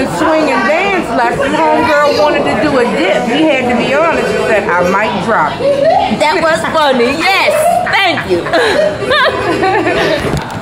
doing swing and dance lessons. Homegirl wanted to do a dip. He had to be honest and said, I might drop it. That was funny. Yes. Thank you.